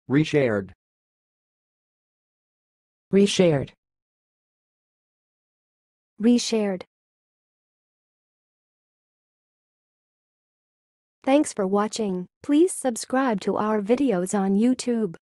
reshared, reshared, reshared. Thanks for watching. Please subscribe to our videos on YouTube.